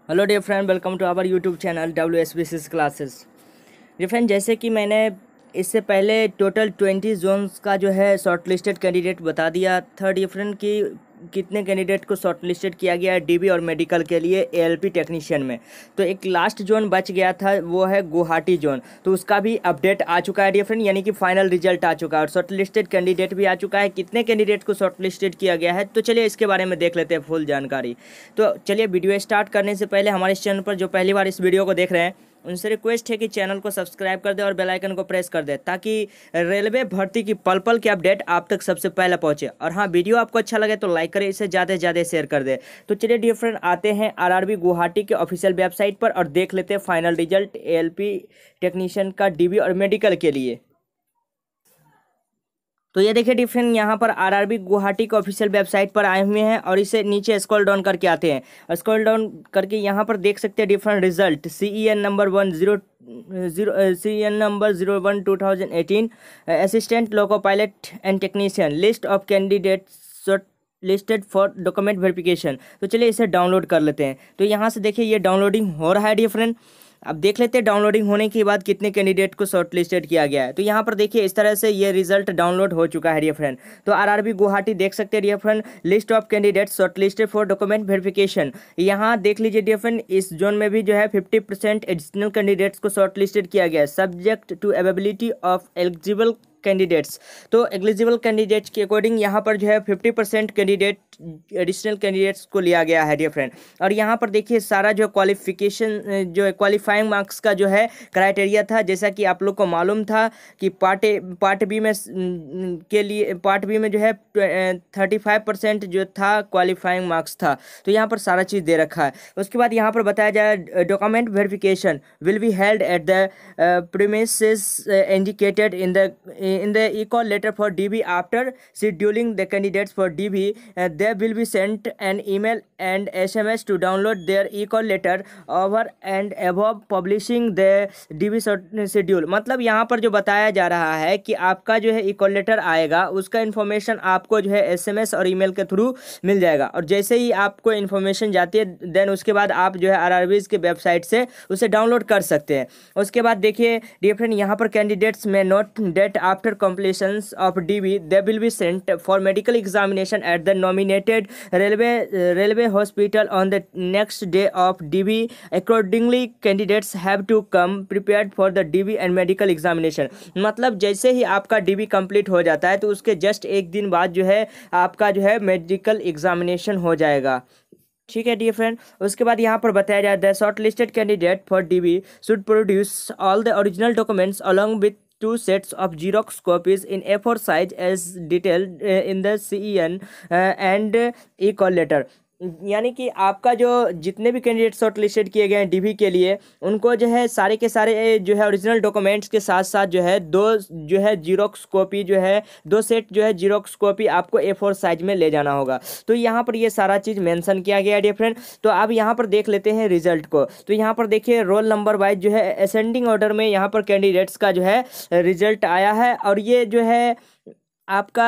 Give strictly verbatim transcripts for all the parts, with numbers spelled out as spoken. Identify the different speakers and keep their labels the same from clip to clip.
Speaker 1: Hello dear friend, welcome to our YouTube channel W S B C classes. Dear friend, जैसे कि मैंने इससे पहले टोटल ट्वेंटी जोन्स का जो है शॉर्ट लिस्टेड कैंडिडेट बता दिया था डियर फ्रेंड कि कितने कैंडिडेट को शॉर्ट लिस्टेड किया गया है डीबी और मेडिकल के लिए एएलपी टेक्नीशियन में। तो एक लास्ट जोन बच गया था, वो है गुवाहाटी जोन। तो उसका भी अपडेट आ चुका है डियर फ्रेंड, यानी कि फाइनल रिजल्ट आ चुका है और शॉर्ट लिस्टेड कैंडिडेट भी आ चुका है। कितने कैंडिडेट को शॉर्ट लिस्टेड किया गया है, तो चलिए इसके बारे में देख लेते हैं फुल जानकारी। तो चलिए वीडियो स्टार्ट करने से पहले हमारे इस चैनल पर जो पहली बार इस वीडियो को देख रहे हैं उनसे रिक्वेस्ट है कि चैनल को सब्सक्राइब कर दे और बेल आइकन को प्रेस कर दे, ताकि रेलवे भर्ती की पल पल के अपडेट आप तक सबसे पहले पहुंचे। और हाँ, वीडियो आपको अच्छा लगे तो लाइक करें, इसे ज़्यादा से ज़्यादा शेयर कर दे। तो चलिए डियर फ्रेंड, आते हैं आरआरबी गुवाहाटी के ऑफिशियल वेबसाइट पर और देख लेते हैं फाइनल रिजल्ट एएलपी टेक्नीशियन का डीबी और मेडिकल के लिए। तो ये देखिए डिफरेंट, यहाँ पर आरआरबी गुवाहाटी के ऑफिशियल वेबसाइट पर आए हुए हैं और इसे नीचे स्क्रॉल डाउन करके आते हैं और स्क्रॉल डाउन करके यहाँ पर देख सकते हैं different result. C E N number one zero zero C E N number zero one two thousand eighteen assistant loco pilot and technician list of candidates listed for document verification. तो चलिए इसे download कर लेते हैं। तो यहाँ से देखिए ये डाउनलोडिंग हो रहा है डियर फ्रेंड। अब देख लेते हैं डाउनलोडिंग होने के बाद कितने कैंडिडेट को शॉर्ट लिस्टेड किया गया है। तो यहाँ पर देखिए इस तरह से ये रिजल्ट डाउनलोड हो चुका है डियर फ्रेंड। तो आरआरबी गुवाहाटी देख सकते हैं dear friend, list of candidate short listed for document verification. यहाँ देख लीजिए डियर फ्रेंड, इस जोन में भी जो है फिफ्टी परसेंट एडिशनल कैंडिडेट्स को शॉर्ट लिस्टेड किया गया है subject to availability of eligible candidates. तो एलिजिबल कैंडिडेट्स के अकॉर्डिंग यहाँ पर जो है fifty percent candidate additional candidates को लिया गया है डियर फ्रेंड। और यहाँ पर देखिए सारा जो क्वालिफिकेशन जो क्वालिफाइंग मार्क्स का जो है क्राइटेरिया था, जैसा कि आप लोग को मालूम था कि पार्ट ए पार्ट बी में के लिए पार्ट बी में जो है थर्टी फाइव परसेंट जो था क्वालिफाइंग मार्क्स था। तो यहाँ पर सारा चीज़ दे रखा है। उसके बाद यहाँ पर बताया जाए document verification will be held at the premises indicated in the in the e-call letter for D B. After scheduling the candidates for D B, uh, they will be sent an email and S M S to download their e-call letter over and above publishing the D B schedule। मतलब यहाँ पर जो बताया जा रहा है कि आपका जो है e-call letter आएगा, उसका इन्फॉर्मेशन आपको जो है S M S और ईमेल के थ्रू मिल जाएगा। और जैसे ही आपको इन्फॉर्मेशन जाती है देन उसके बाद आप जो है आरआरबीज के वेबसाइट से उसे डाउनलोड कर सकते हैं। उसके बाद देखिए डियर फ्रेंड, यहाँ पर कैंडिडेट्स में note date after completions of D B, they will be sent for medical examination at the nominated railway uh, railway hospital on the next day of D B. Accordingly, candidates have to come prepared for the D B and medical examination। मतलब जैसे ही आपका D B complete हो जाता है तो उसके just एक दिन बाद जो है आपका जो है मेडिकल एग्जामिनेशन हो जाएगा। ठीक है डियर फ्रेंड। उसके बाद यहाँ पर बताया जाए the short listed candidate for DB should produce all the original documents along with two sets of Xerox copies in A four size as detailed uh, in the C E N uh, and uh, e-call letter। यानी कि आपका जो जितने भी candidate short listed किए गए हैं dB के लिए, उनको जो है सारे के सारे जो है ओरिजिनल डॉक्यूमेंट्स के साथ साथ जो है दो जो है जीरोक्स कॉपी जो है दो सेट जो है जीरोक्स कॉपी आपको ए फोर साइज में ले जाना होगा। तो यहाँ पर ये सारा चीज़ मेंशन किया गया है डियर फ्रेंड। तो अब यहाँ पर देख लेते हैं रिजल्ट को। तो यहाँ पर देखिए रोल नंबर वाइज जो है असेंडिंग ऑर्डर में यहाँ पर कैंडिडेट्स का जो है रिजल्ट आया है। और ये जो है आपका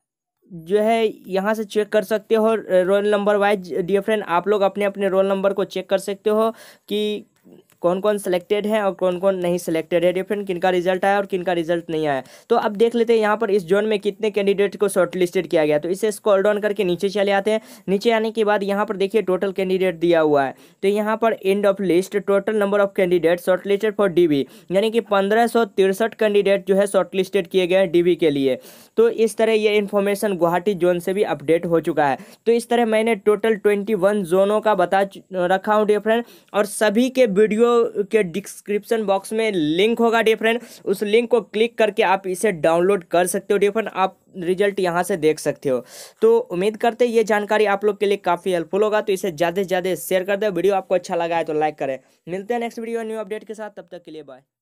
Speaker 1: जो है यहाँ से चेक कर सकते हो roll number wise dear friend. आप लोग अपने अपने रोल नंबर को चेक कर सकते हो कि कौन कौन सिलेक्टेड है और कौन कौन नहीं सिलेक्टेड है डियर फ्रेंड, किनका रिजल्ट आया और किनका रिजल्ट नहीं आया। तो अब देख लेते हैं यहाँ पर इस जोन में कितने कैंडिडेट को शॉर्ट लिस्टेड किया गया। तो इसे स्क्रॉल डाउन करके नीचे चले आते हैं। नीचे आने के बाद यहाँ पर देखिए टोटल कैंडिडेट दिया हुआ है। तो यहाँ पर end of list total number of candidate short listed for DB, यानी कि पंद्रह सौ तिरसठ कैंडिडेट जो है शॉर्ट लिस्टेड किए गए हैं डीबी के लिए। तो इस तरह ये इन्फॉर्मेशन गुवाहाटी जोन से भी अपडेट हो चुका है। तो इस तरह मैंने टोटल ट्वेंटी वन जोनों का बता रखा हूँ डियर फ्रेंड, और सभी के वीडियो के डिस्क्रिप्शन बॉक्स में लिंक होगा डियर फ्रेंड। उस लिंक को क्लिक करके आप इसे डाउनलोड कर सकते हो डियर फ्रेंड, आप रिजल्ट यहाँ से देख सकते हो। तो उम्मीद करते हैं ये जानकारी आप लोग के लिए काफ़ी हेल्पफुल होगा। तो इसे ज़्यादा से ज़्यादा शेयर कर दे। वीडियो आपको अच्छा लगा है तो लाइक करें। मिलते हैं नेक्स्ट वीडियो न्यू अपडेट के साथ, तब तक के लिए बाय।